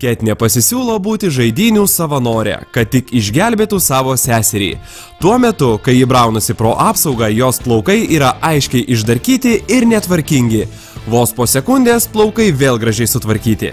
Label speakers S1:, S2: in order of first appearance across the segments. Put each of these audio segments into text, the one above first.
S1: Ketnė pasisiūlo būti žaidynių savanorė, kad tik išgelbėtų savo seserį. Tuo metu, kai ji braunasi pro apsaugą, jos plaukai yra aiškiai išdarkyti ir netvarkingi. Vos po sekundės plaukai vėl gražiai sutvarkyti.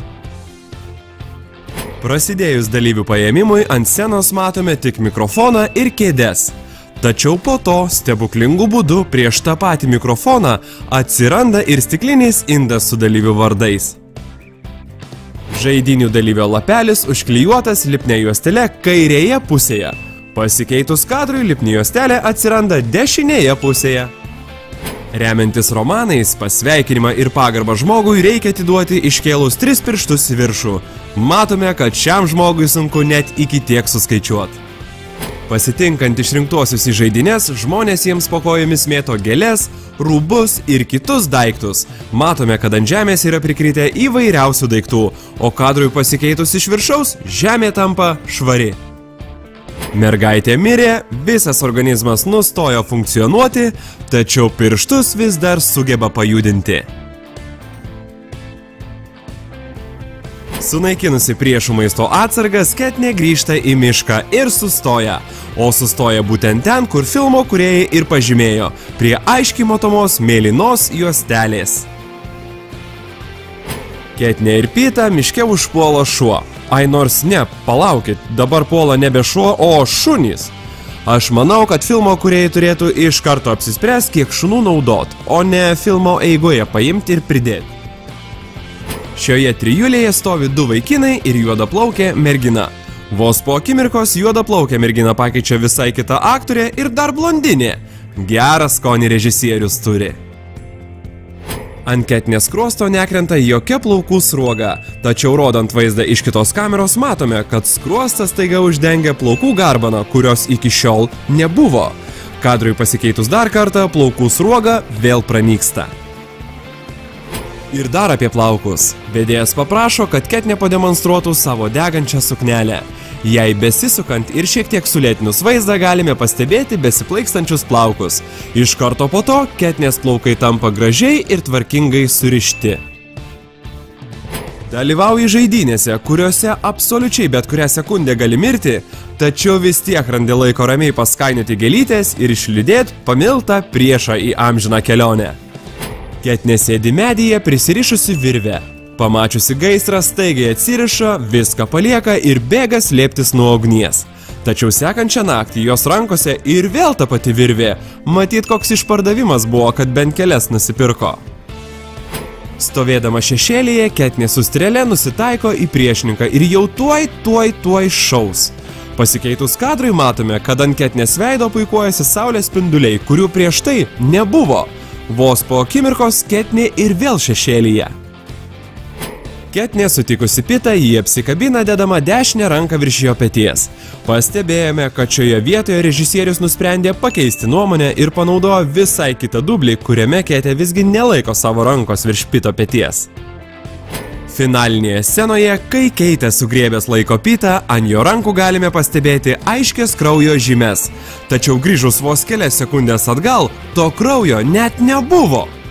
S1: Prasidėjus dalyvių paėmimui, ant scenos matome tik mikrofoną ir kėdes. Tačiau po to, stebuklingų būdų, prieš tą patį mikrofoną atsiranda ir stiklinis indas su dalyvių vardais. Žaidinių dalyvio lapelis užklijuotas lipnia juostele kairėje pusėje. Pasikeitus kadrui, lipni juostelė atsiranda dešinėje pusėje. Remiantis romanais, pasveikinimą ir pagarbą žmogui reikia atiduoti iškėlus 3 pirštus į viršų. Matome, kad šiam žmogui sunku net iki tiek suskaičiuoti. Pasitinkant išrinktuosius į žaidynės, žmonės jiems po kojomis mėto gėles, rūbus ir kitus daiktus. Matome, kad ant žemės yra prikritę įvairiausių daiktų, o kadrui pasikeitus iš viršaus, žemė tampa švari. Mergaitė mirė, visas organizmas nustojo funkcionuoti, tačiau pirštus vis dar sugeba pajudinti. Sunaikinusi priešų maisto atsargas, Ketnė grįžta į mišką ir sustoja. O sustoja būtent ten, kur filmo kūrėjai ir pažymėjo, prie aiškiai matomos mėlynos juostelės. Ketnė ir Pitą miške užpuola šuo. Ai nors ne, palaukit, dabar puola nebe šuo, o šunys. Aš manau, kad filmo kūrėjai turėtų iš karto apsispręsti, kiek šunų naudot, o ne filmo eigoje paimti ir pridėti. Šioje trijulėje stovi 2 vaikinai ir juodaplaukė mergina. Vos po akimirkos juodaplaukę merginą pakeičia visai kita aktorė ir dar blondinė. Gerą skonį režisierius turi. Ant Ketnės skruosto nekrenta jokia plaukų sruoga, tačiau rodant vaizdą iš kitos kameros matome, kad skruostas staiga uždengia plaukų garbaną, kurios iki šiol nebuvo. Kadrui pasikeitus dar kartą, plaukų sruoga vėl pranyksta. Ir dar apie plaukus. Vedėjas paprašo, kad Ketnė pademonstruotų savo degančią suknelę. Jei besisukant ir šiek tiek sulėtinus vaizdą galime pastebėti besiplaikstančius plaukus. Iš karto po to Ketnės plaukai tampa gražiai ir tvarkingai surišti. Dalyvauji žaidynėse, kuriuose absoliučiai bet kurią sekundę gali mirti, tačiau vis tiek randi laiko ramiai paskainioti gėlytės ir išlydėti pamiltą priešą į amžiną kelionę. Ketnė sėdi medyje prisirišusi virvę. Pamačiusi gaisrą staigiai atsiriša, viską palieka ir bėga slėptis nuo ugnies. Tačiau sekančią naktį jos rankose ir vėl ta pati virvė. Matyt, koks išpardavimas buvo, kad bent kelias nusipirko. Stovėdama šešėlyje, Ketnė su strėle nusitaiko į priešininką ir jau tuoj šaus. Pasikeitus kadrui matome, kad ant Ketnės veido puikuojasi saulės spinduliai, kurių prieš tai nebuvo. Vos po akimirkos Ketnė ir vėl šešėlyje. Ketnė sutikusi Pitą, jį apsikabina dedama dešinę ranką virš jo peties. Pastebėjome, kad šioje vietoje režisierius nusprendė pakeisti nuomonę ir panaudojo visai kitą dublį, kuriame Ketnė visgi nelaiko savo rankos virš Pito peties. Finalinėje scenoje, kai Keitė sugriebęs laiko Pitą, ant jo rankų galime pastebėti aiškias kraujo žymes. Tačiau grįžus vos kelias sekundės atgal, to kraujo net nebuvo.